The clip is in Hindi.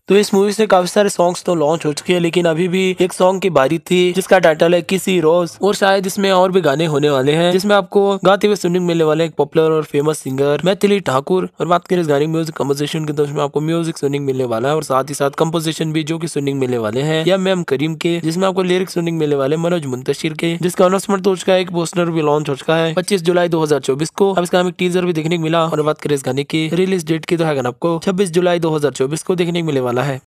तो इस मूवी से काफी सारे सॉन्ग्स तो लॉन्च हो चुके हैं, लेकिन अभी भी एक सॉन्ग की बारी थी जिसका टाइटल है किसी रोज, और शायद इसमें और भी गाने होने वाले हैं जिसमें आपको गाते हुए सुनने को मिलने वाले एक पॉपुलर और फेमस सिंगर मैथिली ठाकुर। और बात करें इस गाने म्यूजिक कंपोजिशन की तो उसमें आपको म्यूजिक सुनने को मिलने वाला है और साथ ही साथ कंपोजिशन भी जो की सुनने को मिलने वाले हैं या मैम करीम के, जिसमें आपको लिरिक्स सुनने को मिलने वाले मनोज मुंतशिर के, जिसका अनाउंसमेंट हो चुका है, एक पोस्टर भी लॉन्च हो चुका है 25 जुलाई 2024 को। अब इसका हमें टीजर भी देखने को मिला। और बात करें इस गाने की रिलीज डेट की तो है आपको 26 जुलाई 2024 को देखने को मिलने वाला है।